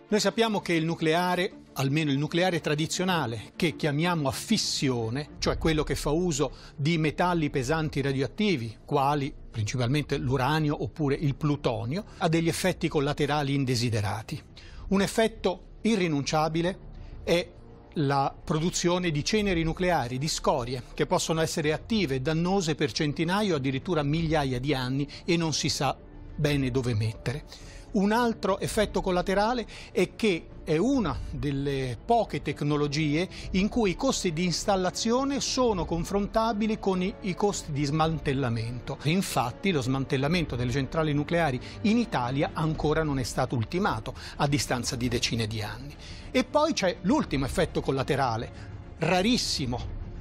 Noi sappiamo che il nucleare, almeno il nucleare tradizionale, che chiamiamo a fissione, cioè quello che fa uso di metalli pesanti radioattivi, quali principalmente l'uranio oppure il plutonio, ha degli effetti collaterali indesiderati. Un effetto irrinunciabile è la produzione di ceneri nucleari, di scorie, che possono essere attive e dannose per centinaia o addirittura migliaia di anni e non si sa bene dove mettere. Un altro effetto collaterale è che è una delle poche tecnologie in cui i costi di installazione sono confrontabili con i costi di smantellamento. Infatti lo smantellamento delle centrali nucleari in Italia ancora non è stato ultimato, a distanza di decine di anni. E poi c'è l'ultimo effetto collaterale, rarissimo,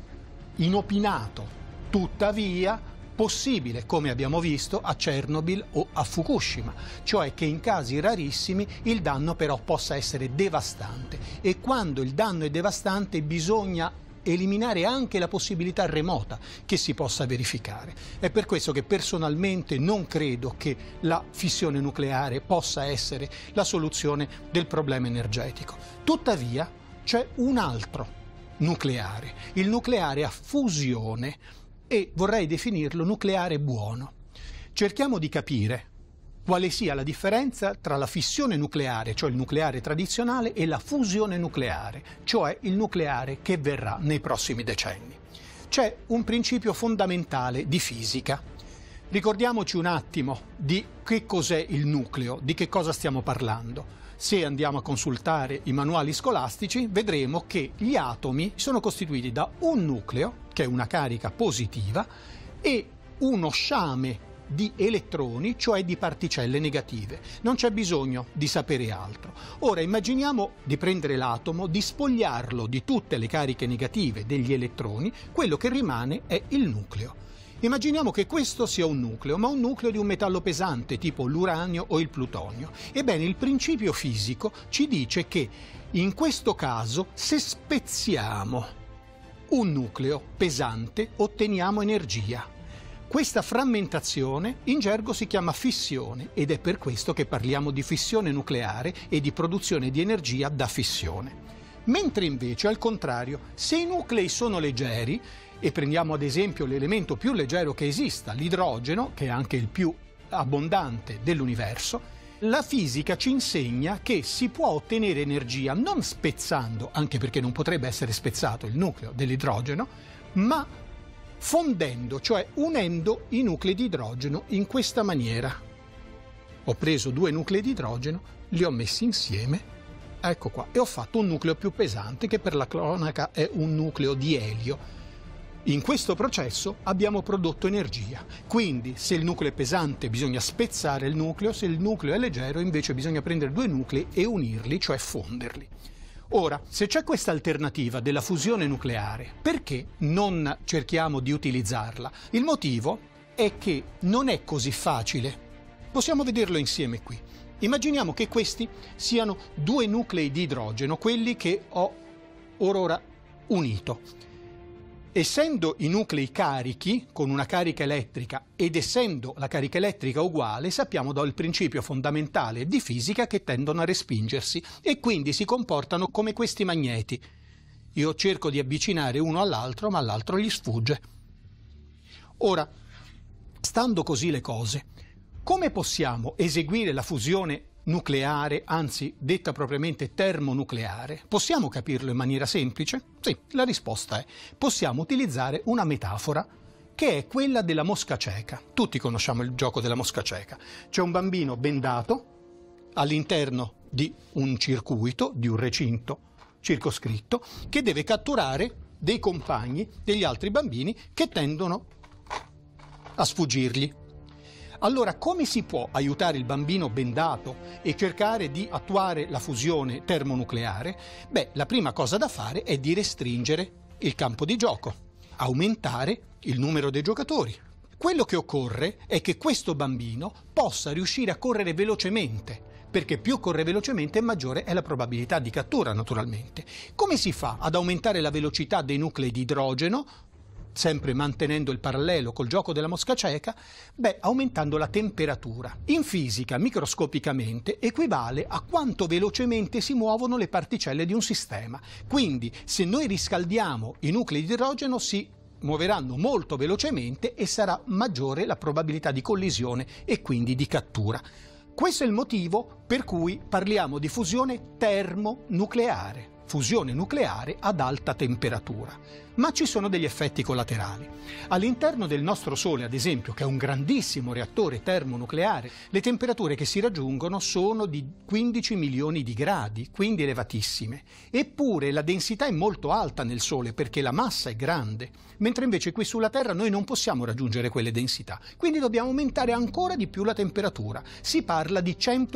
inopinato, tuttavia possibile, come abbiamo visto, a Chernobyl o a Fukushima, cioè che in casi rarissimi il danno però possa essere devastante, e quando il danno è devastante bisogna eliminare anche la possibilità remota che si possa verificare. È per questo che personalmente non credo che la fissione nucleare possa essere la soluzione del problema energetico. Tuttavia c'è un altro nucleare, il nucleare a fusione, e vorrei definirlo nucleare buono. Cerchiamo di capire quale sia la differenza tra la fissione nucleare, cioè il nucleare tradizionale, e la fusione nucleare, cioè il nucleare che verrà nei prossimi decenni. C'è un principio fondamentale di fisica. Ricordiamoci un attimo di che cos'è il nucleo, di che cosa stiamo parlando. Se andiamo a consultare i manuali scolastici, vedremo che gli atomi sono costituiti da un nucleo, che è una carica positiva, e uno sciame di elettroni, cioè di particelle negative. Non c'è bisogno di sapere altro. Ora immaginiamo di prendere l'atomo, di spogliarlo di tutte le cariche negative degli elettroni, quello che rimane è il nucleo. Immaginiamo che questo sia un nucleo, ma un nucleo di un metallo pesante, tipo l'uranio o il plutonio. Ebbene, il principio fisico ci dice che in questo caso, se spezziamo un nucleo pesante, otteniamo energia. Questa frammentazione in gergo si chiama fissione, ed è per questo che parliamo di fissione nucleare e di produzione di energia da fissione. Mentre invece, al contrario, se i nuclei sono leggeri, e prendiamo ad esempio l'elemento più leggero che esista, l'idrogeno, che è anche il più abbondante dell'universo, la fisica ci insegna che si può ottenere energia non spezzando, anche perché non potrebbe essere spezzato il nucleo dell'idrogeno, ma fondendo, cioè unendo i nuclei di idrogeno in questa maniera. Ho preso due nuclei di idrogeno, li ho messi insieme, ecco qua, e ho fatto un nucleo più pesante che per la cronaca è un nucleo di elio. In questo processo abbiamo prodotto energia, quindi se il nucleo è pesante bisogna spezzare il nucleo, se il nucleo è leggero invece bisogna prendere due nuclei e unirli, cioè fonderli. Ora, se c'è questa alternativa della fusione nucleare, perché non cerchiamo di utilizzarla? Il motivo è che non è così facile. Possiamo vederlo insieme qui. Immaginiamo che questi siano due nuclei di idrogeno, quelli che ho ora unito. Essendo i nuclei carichi, con una carica elettrica, ed essendo la carica elettrica uguale, sappiamo dal principio fondamentale di fisica che tendono a respingersi e quindi si comportano come questi magneti. Io cerco di avvicinare uno all'altro, ma all'altro gli sfugge. Ora, stando così le cose, come possiamo eseguire la fusione nucleare, anzi detta propriamente termonucleare? Possiamo capirlo in maniera semplice? Sì, la risposta è: possiamo utilizzare una metafora che è quella della mosca cieca. Tutti conosciamo il gioco della mosca cieca. C'è un bambino bendato all'interno di un circuito, di un recinto circoscritto, che deve catturare dei compagni, degli altri bambini che tendono a sfuggirgli. Allora, come si può aiutare il bambino bendato e cercare di attuare la fusione termonucleare? Beh, la prima cosa da fare è di restringere il campo di gioco, aumentare il numero dei giocatori. Quello che occorre è che questo bambino possa riuscire a correre velocemente, perché più corre velocemente maggiore è la probabilità di cattura, naturalmente. Come si fa ad aumentare la velocità dei nuclei di idrogeno? sempre mantenendo il parallelo col gioco della mosca cieca, aumentando la temperatura. In fisica, microscopicamente, equivale a quanto velocemente si muovono le particelle di un sistema. Quindi, se noi riscaldiamo i nuclei di idrogeno, si muoveranno molto velocemente e sarà maggiore la probabilità di collisione e quindi di cattura. Questo è il motivo per cui parliamo di fusione termonucleare. Fusione nucleare ad alta temperatura. Ma ci sono degli effetti collaterali. All'interno del nostro Sole, ad esempio, che è un grandissimo reattore termonucleare, le temperature che si raggiungono sono di 15 milioni di gradi, quindi elevatissime. Eppure la densità è molto alta nel Sole perché la massa è grande, mentre invece qui sulla Terra noi non possiamo raggiungere quelle densità, quindi dobbiamo aumentare ancora di più la temperatura. Si parla di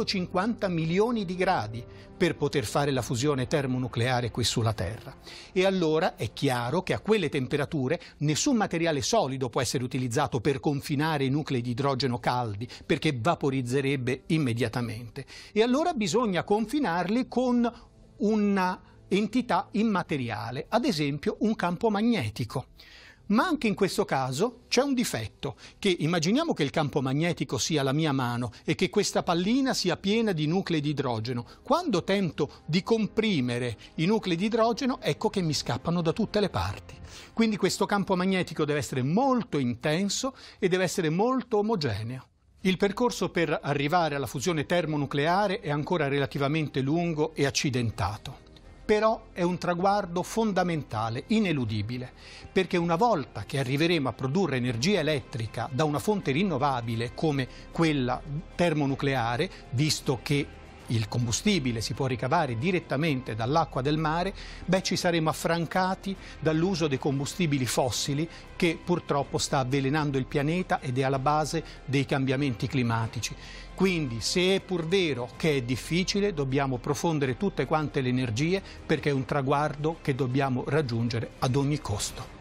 150 milioni di gradi per poter fare la fusione termonucleare qui sulla Terra. E allora è chiaro che a quelle temperature nessun materiale solido può essere utilizzato per confinare i nuclei di idrogeno caldi, perché vaporizzerebbe immediatamente. E allora bisogna confinarli con una entità immateriale, ad esempio un campo magnetico. Ma anche in questo caso c'è un difetto, che immaginiamo che il campo magnetico sia la mia mano e che questa pallina sia piena di nuclei di idrogeno. Quando tento di comprimere i nuclei di idrogeno, ecco che mi scappano da tutte le parti. Quindi questo campo magnetico deve essere molto intenso e deve essere molto omogeneo. Il percorso per arrivare alla fusione termonucleare è ancora relativamente lungo e accidentato. Però è un traguardo fondamentale, ineludibile, perché una volta che arriveremo a produrre energia elettrica da una fonte rinnovabile come quella termonucleare, visto che il combustibile si può ricavare direttamente dall'acqua del mare, ci saremo affrancati dall'uso dei combustibili fossili che purtroppo sta avvelenando il pianeta ed è alla base dei cambiamenti climatici. Quindi, se è pur vero che è difficile, dobbiamo profondere tutte quante le energie perché è un traguardo che dobbiamo raggiungere ad ogni costo.